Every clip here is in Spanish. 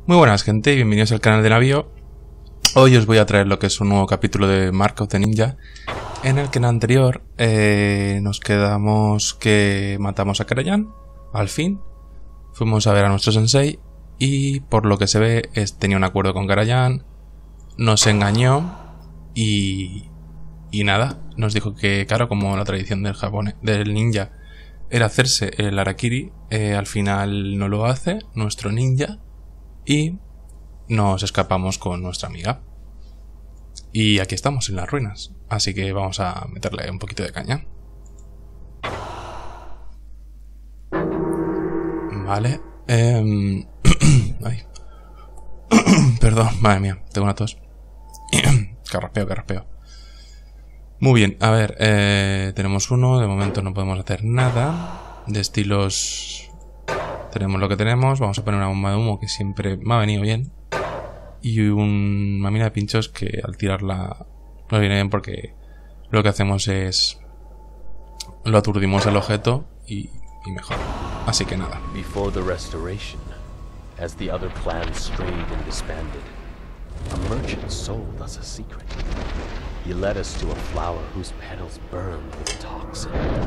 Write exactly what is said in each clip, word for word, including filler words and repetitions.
Muy buenas, gente, y bienvenidos al canal de Navío. Hoy os voy a traer lo que es un nuevo capítulo de Mark of the Ninja, en el que en el anterior eh, nos quedamos que matamos a Karajan, al fin. Fuimos a ver a nuestro sensei y por lo que se ve es, tenía un acuerdo con Karajan, nos engañó y, y nada, nos dijo que, claro, como la tradición del Japón, del ninja era hacerse el harakiri, eh, al final no lo hace nuestro ninja y nos escapamos con nuestra amiga. Y aquí estamos en las ruinas, así que vamos a meterle un poquito de caña. Vale. Eh... Ay. Perdón, madre mía, tengo una tos. Carraspeo, carraspeo. Muy bien, a ver, eh, tenemos uno, de momento no podemos hacer nada. De estilos tenemos lo que tenemos, vamos a poner una bomba de humo que siempre me ha venido bien. Y una mina de pinchos que al tirarla nos viene bien porque lo que hacemos es lo aturdimos al objeto y, y mejor. Así que nada. Before the restoration, as the other clans strayed and disbanded, a merchant sold us a secret. He led us to a flower whose petals burned with toxin.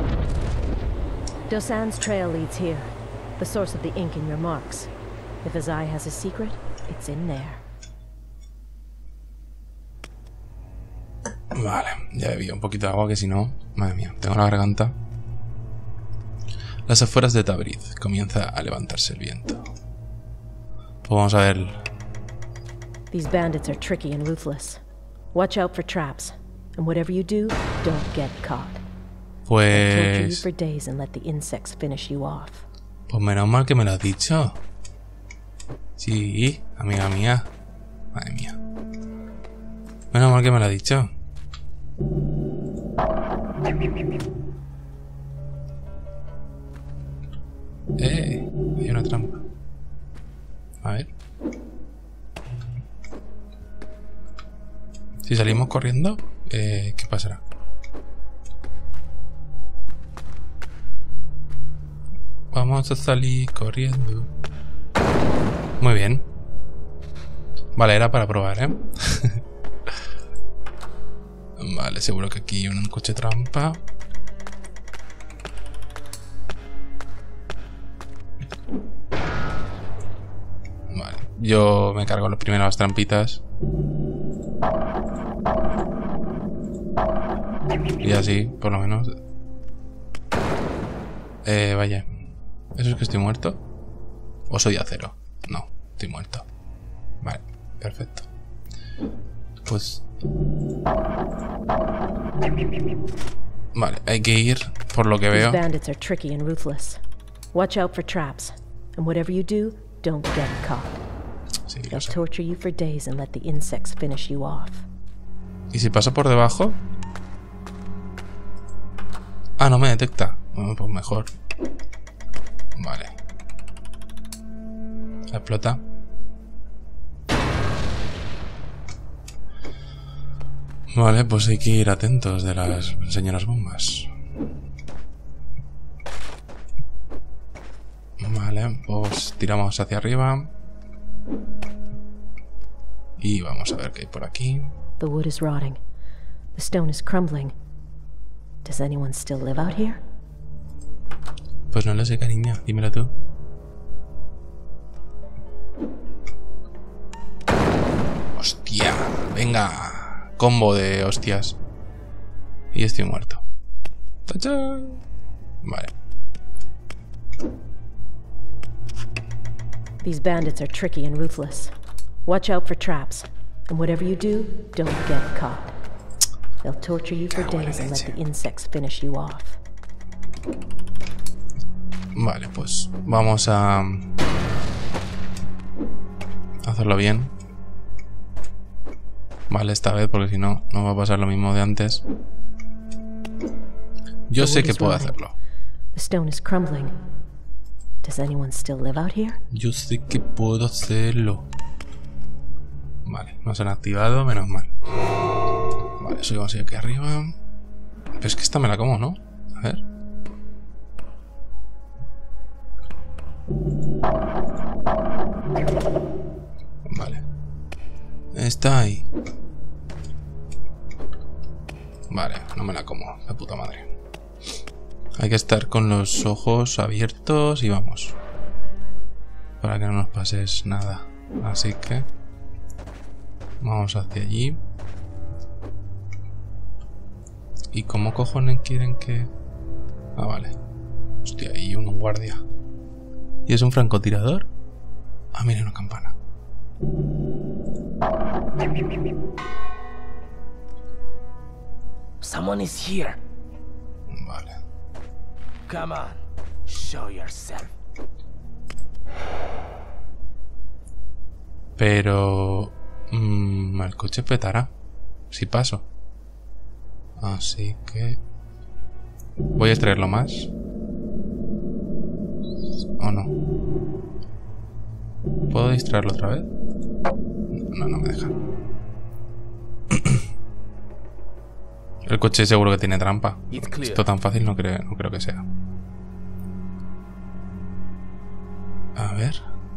Dosan's trail leads here, the source of the ink in your marks. If Azai has a secret, it's in there. Vale, ya he bebido un poquito de agua que si no, madre mía, tengo la garganta. Las afueras de Tabriz, comienza a levantarse el viento. Pues vamos a ver. These bandits are tricky and ruthless. Watch out for traps, and whatever you do, don't get caught. They'll torture you Pues... for days and let the insects finish you off. Pues menos mal que me lo has dicho. Sí, amiga mía. Madre mía. Menos mal que me lo has dicho. Eh, hay una trampa. A ver. Si salimos corriendo, eh, ¿qué pasará? Vamos a salir corriendo. Muy bien. Vale, era para probar, ¿eh? Vale, seguro que aquí hay un coche trampa. Vale, yo me cargo las primeras trampitas. Y así, por lo menos. Eh, vaya. ¿Eso es que estoy muerto? ¿O soy acero? No, estoy muerto. Vale, perfecto. Pues... Vale, hay que ir por lo que veo. These bandits are tricky and ruthless. Watch out for traps, and whatever you do, don't get caught. Sí, They'll lo sé. torture you for days and let the insects finish you off. ¿Y si paso por debajo? Ah, no me detecta. Bueno, pues mejor. Vale. Explota. Vale, pues hay que ir atentos de las señoras bombas. Vale, pues tiramos hacia arriba. Y vamos a ver qué hay por aquí. The wood is rotting. The stone is crumbling. Does anyone still live out here? Pues no lo sé, cariño. Dímelo tú. Hostia, venga. Combo de hostias. Y estoy muerto. ¡Tachán! Vale. These bandits are tricky and ruthless. Watch out for traps, and whatever you do, don't get caught. They'll torture you for days and let the insects finish you off. Vale, pues vamos a hacerlo bien. Vale, esta vez, porque si no, no va a pasar lo mismo de antes. Yo sé que puedo hacerlo. The stone is crumbling. Does anyone still live out here? Yo sé que puedo hacerlo. Vale, no se han activado, menos mal. Vale, subimos aquí arriba. Pero es que esta me la como, ¿no? A ver. Está ahí. Vale, no me la como, de puta madre. Hay que estar con los ojos abiertos y vamos. Para que no nos pases nada. Así que vamos hacia allí. ¿Y cómo cojones quieren que...? Ah, vale. Hostia, hay un guardia. ¿Y es un francotirador? Ah, mira, una campana. Someone is here. Vale. Come on, show yourself. Pero... Mmm, el coche petará si paso. Así que... Voy a extraerlo más. ¿O no? ¿Puedo distraerlo otra vez? No, no me deja. El coche seguro que tiene trampa. Esto tan fácil no creo, no creo que sea. A ver.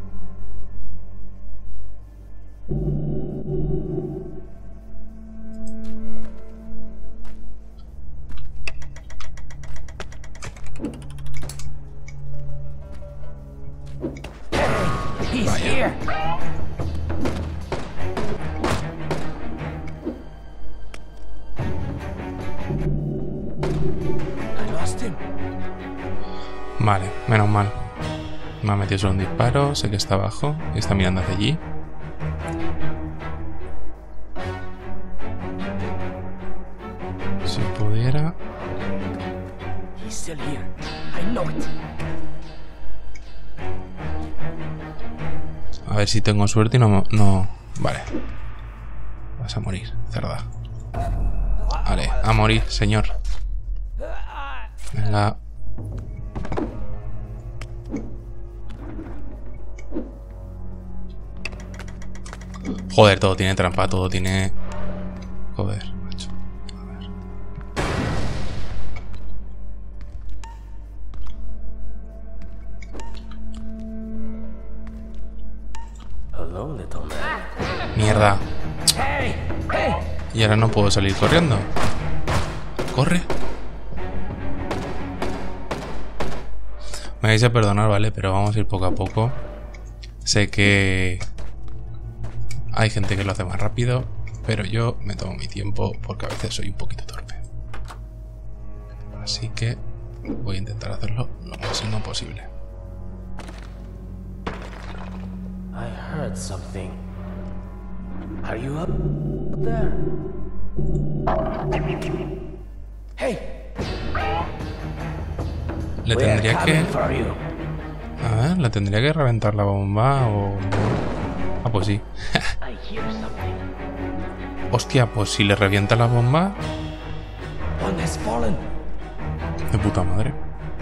Vaya. Vale, menos mal. Me ha metido solo un disparo, sé que está abajo y está mirando hacia allí. Si pudiera... A ver si tengo suerte y no... no... Vale. Vas a morir, cerda. Vale, a morir, señor. Venga. Joder, todo tiene trampa, todo tiene... Joder, macho. A ver. Hello, little man. Mierda. Y ahora no puedo salir corriendo. Corre. Me vais a perdonar, vale, pero vamos a ir poco a poco. Sé que... Hay gente que lo hace más rápido, pero yo me tomo mi tiempo porque a veces soy un poquito torpe. Así que voy a intentar hacerlo lo máximo posible. I heard something. Are you up there? Hey. Le tendría que... A ver, le tendría que reventar la bomba o... Ah, pues sí. Hostia, pues si le revienta la bomba... De puta madre.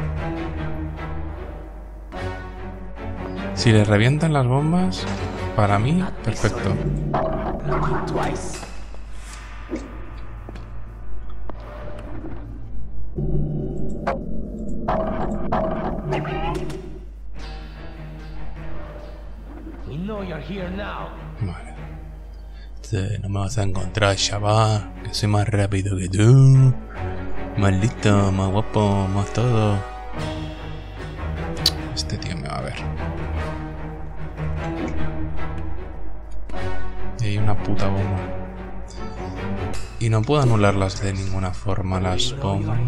Si le revientan las bombas, para mí, perfecto. Vale. Este, no me vas a encontrar, chaval. Que soy más rápido que tú. Más listo, más guapo, más todo. Este tío me va a ver. Y hay una puta bomba. Y no puedo anularlas de ninguna forma, las bombas.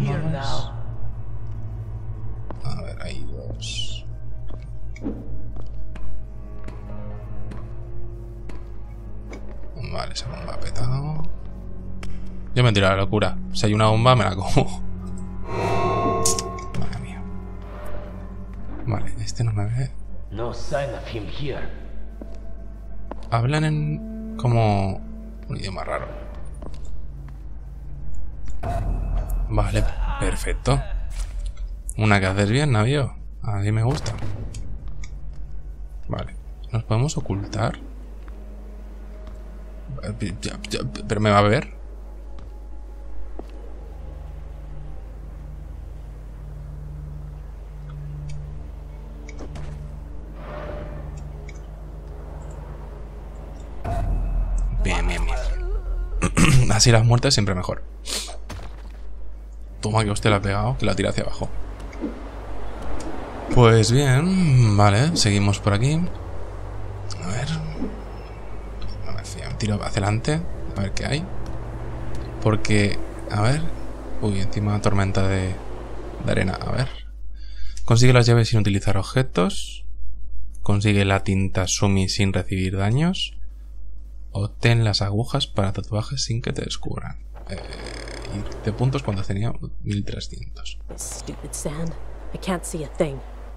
A ver, hay dos. Vale, esa bomba ha petado. Yo me tiro a la locura. Si hay una bomba, me la como. Madre mía. Vale, este no me ve. No sign of him here. Hablan en... como... un idioma raro. Vale, perfecto. Una que haces bien, navío. A mí me gusta. Vale. ¿Nos podemos ocultar? ¿Pero me va a ver? Bien, bien, bien. Así las muertes siempre mejor. Toma, que usted la ha pegado, que la tira hacia abajo. Pues bien, vale, seguimos por aquí. A ver. Tiro hacia adelante, a ver qué hay. Porque, a ver. Uy, encima tormenta de, de arena, a ver. Consigue las llaves sin utilizar objetos. Consigue la tinta Sumi sin recibir daños. Obtén las agujas para tatuajes sin que te descubran. Eh, y de puntos cuando tenía mil trescientos. Stupid sand. I can't see a thing.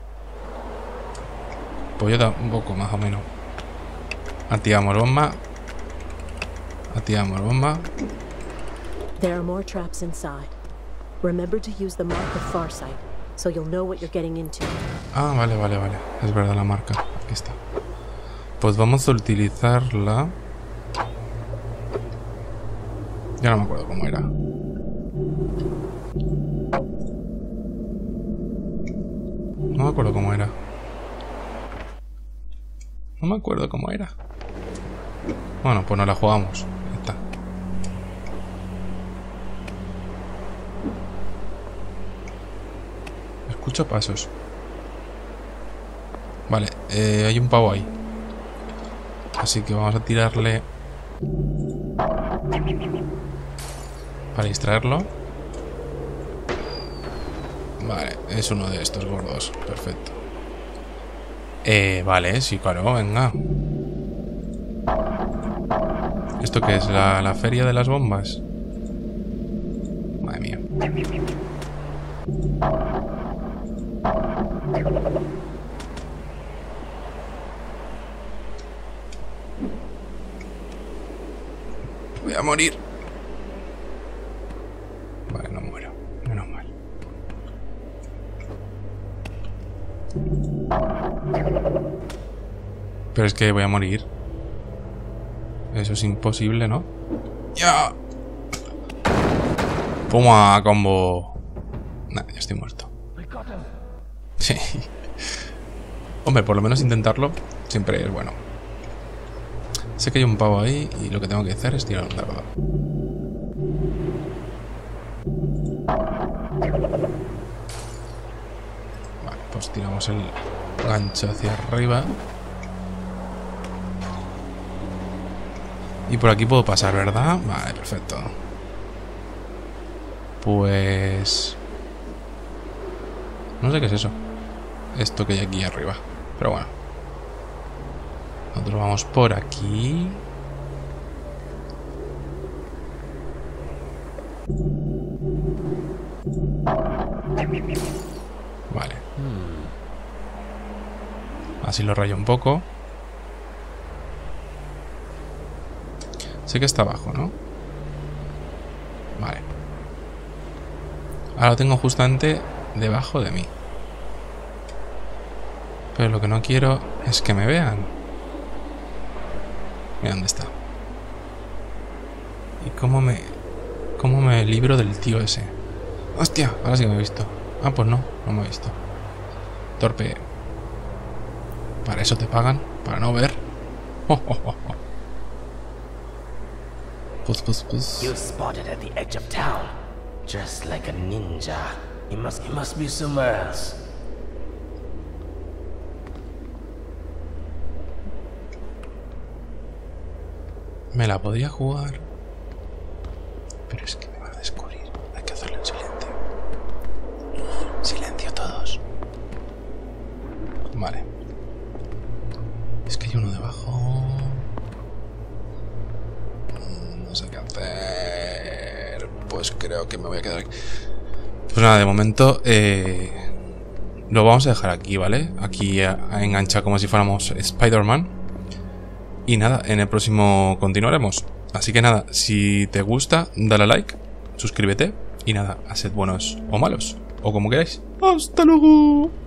Pues yo tampoco, más o menos. Activamos bomba. Activamos bomba. There are more traps inside. Remember to use the mark of Farsight, so you'll know what you're getting into. Ah, vale, vale, vale. Es verdad la marca. Aquí está. Pues vamos a utilizarla. Ya no me acuerdo cómo era. No me acuerdo cómo era. No me acuerdo cómo era. Bueno, pues no la jugamos. Ahí está. Escucho pasos. Vale, eh, hay un pavo ahí. Así que vamos a tirarle para distraerlo. Vale, es uno de estos gordos. Perfecto. Eh, vale, sí, claro, venga. ¿Esto qué es? ¿La, la feria de las bombas? Madre mía. Voy a morir. Vale, no muero. Menos mal. Pero es que voy a morir. Eso es imposible, ¿no? ¡Ya! ¡Puma, combo! Nah, ya estoy muerto. Sí. Hombre, por lo menos intentarlo siempre es bueno. Sé que hay un pavo ahí y lo que tengo que hacer es tirar un dardo. Vale, pues tiramos el gancho hacia arriba. Y por aquí puedo pasar, ¿verdad? Vale, perfecto. Pues... no sé qué es eso. Esto que hay aquí arriba. Pero bueno. Nosotros vamos por aquí. Vale. Así lo rayo un poco. Sé que está abajo, ¿no? Vale. Ahora lo tengo justamente debajo de mí. Pero lo que no quiero es que me vean. Mira dónde está. ¿Y cómo me... cómo me libro del tío ese? ¡Hostia! Ahora sí que me he visto. Ah, pues no, no me he visto. Torpe. ¿Para eso te pagan? ¿Para no ver? Oh, oh, oh, oh. Pues, pues, pues. You spotted at the edge of town, just like a ninja. He must, he must be somewhere else. Me la podría jugar, pero es que me van a descubrir. Hay que hacerlo en silencio. Silencio todos. Vale. Es que hay uno debajo. No sé qué hacer. Pues creo que me voy a quedar aquí. Pues nada, de momento eh, lo vamos a dejar aquí, ¿vale? Aquí a, a enganchar como si fuéramos Spider-Man. Y nada, en el próximo continuaremos. Así que nada, si te gusta, dale a like, suscríbete. Y nada, haced buenos o malos, o como queráis. ¡Hasta luego!